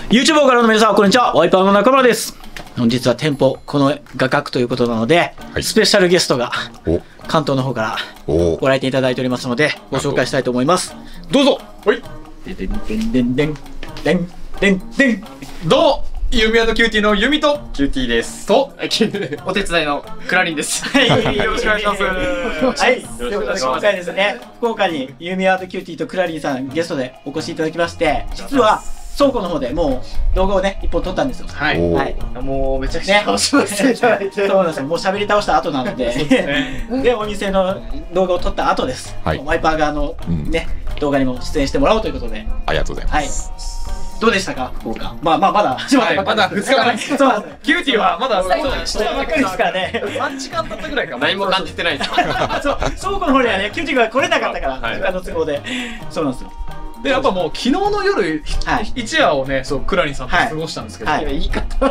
YouTube をご覧の皆さん、こんにちは。ワイパーの中村です。本日は店舗、この画角ということなので、 はい、 スペシャルゲストが関東の方からご来店いただいておりますので、ご紹介したいと思います。どうぞ。 はい。 でんでんでんでんでんでんでん。 どうも、ユミ&キューティーのユミとキューティーです。 と、 お手伝いのクラリンです。 はい、よろしくお願いします。はい、 よろしくお願いします。 今回ですね、福岡にユミ&キューティーとクラリンさんゲストでお越しいただきまして、実は倉庫の方でもう動画をね、一本撮ったんですよ。 はい。 はい。 もうめちゃくちゃ楽しませていただいて。 そうなんですよ。もう喋り倒した後なので、で、お店の動画を撮った後です。 はい。 ワイパー側のね、動画にも出演してもらおうということで。 ありがとうございます。 はい。どうでしたか、福岡。まだ始まったばっかり。 まだ2日前。 そうなんです。 キューティーはまだ下ばっかりですからね。 3時間経ったぐらいか。 何も感じてないです。 そう、倉庫の方にはね、キューティーが来れなかったから、時間の都合で。そうなんですよ。 で、やっぱもう昨日の夜、一夜をね、そう、クラリンさんと過ごしたんですけど。 言い方。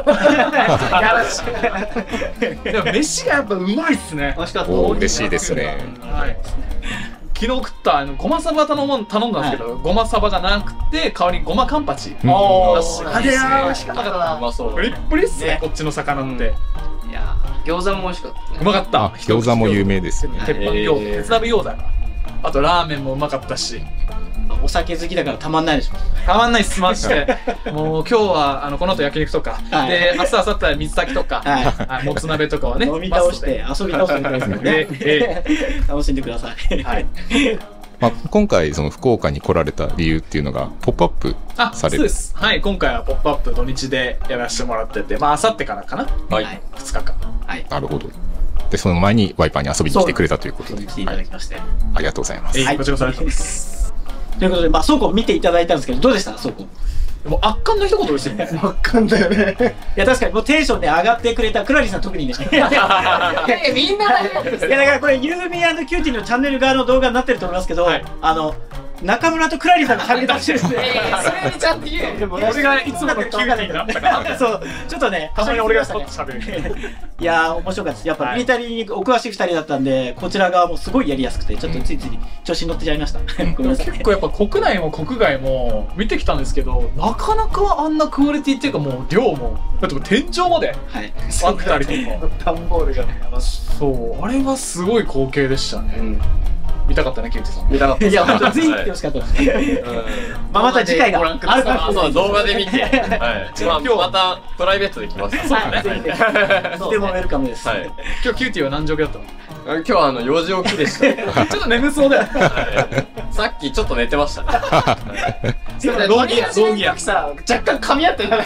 でも飯がやっぱうまいっすね。 美味しかった。 嬉しいですね。 はい。昨日食ったごまサバ頼んだんですけど、ごまサバがなくて代わりにごまカンパチ。 おー、 あれは美味しかったな。 うまそう。 プリップリっすね、こっちの魚って。 いや、餃子も美味しかった。 うまかった。 餃子も有名ですね。 鉄板餃子、鉄鍋餃子か。あとラーメンもうまかったし。 お酒好きだからたまんないでしょ。 たまんないっす、マジで。もう今日はこの後焼肉とか、で明日明後日は水炊きとか、もつ鍋とかはね、 飲み倒して遊び倒してみたいですからね。楽しんでください。はい。 今回その福岡に来られた理由っていうのがポップアップされる。 そうです。はい、今回はポップアップ土日でやらせてもらってて、明後日からかな。はい。2日間。はい。 なるほど。でその前にワイパーに遊びに来てくれたということで、 来ていただきまして、 ありがとうございます。 こちらこそありがとうございます。 ということで、倉庫を見ていただいたんですけど、どうでした倉庫。 もう圧巻の一言ですよね。 圧巻だよね。 いや、確かにもうテンションで上がってくれたクラリさん特にね。 みんなだよ。 いや、だからこれユーミー&キューティーのチャンネル側の動画になってると思いますけど、中村とクラリさんが喋り出してるんで、 それにちゃんと言え。 でも俺がいつものキューティーになったから。 そう、ちょっとね、 たまに俺がちょっと喋る。 いやー、面白かったです。やっぱミリタリーにお詳しい2人だったんで、こちら側もすごいやりやすくて、ちょっとついつい調子に乗ってちゃいました。ごめんなさい。 結構やっぱ国内も国外も見てきたんですけど、なかなかあんなクオリティっていうかもう量も、だって天井まであったりとか。 段ボールがね、 そう、あれはすごい光景でしたね。見たかったね、キューティーさん。 見たかった。 いや、ほんとぜひ来てほしかったです。また次回があるかもしれない。 そう、動画で見て。はい。今日またプライベートで来ます。 そうね。とてもウェルカムです。 はい。 今日キューティーは何時起きだったの？ 今日は4時起きでした。 ちょっと眠そうだよ。 さっきちょっと寝てましたね。 ローギアさ、若干噛み合ってない。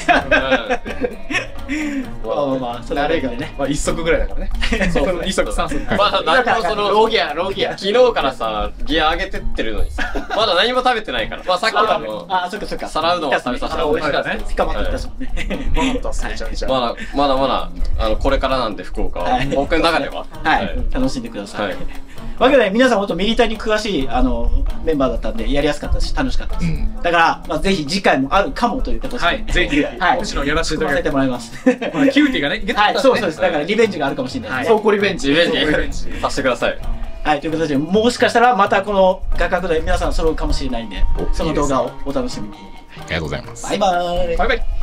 まあ、それあれがね。 1足ぐらいだからね。そう、2足3足。 まだ何もローギア。昨日からさ、ギア上げてってるのにさ、まだ何も食べてないから。さっきそっかそっか。 皿うどんを食べさせてもらって。 美味しかったね。 深まってきたしもんね。 まだめちゃめちゃ。 まだこれからなんで福岡は。僕の中では。 はい。楽しんでください。わけで皆さん本当ミリタリーに詳しいメンバーだったんでやりやすかったし楽しかったです。だからぜひ次回もあるかもという形でぜひもちろんやらせていただてもらいます。 キューティーがね、 はい、そうです。だからリベンジがあるかもしれない。 倉庫リベンジさせてください。 はい、ということでもしかしたらまたこの画角で皆さん揃うかもしれないんで、その動画をお楽しみに。 ありがとうございます。 バイバーイ。 バイバイ。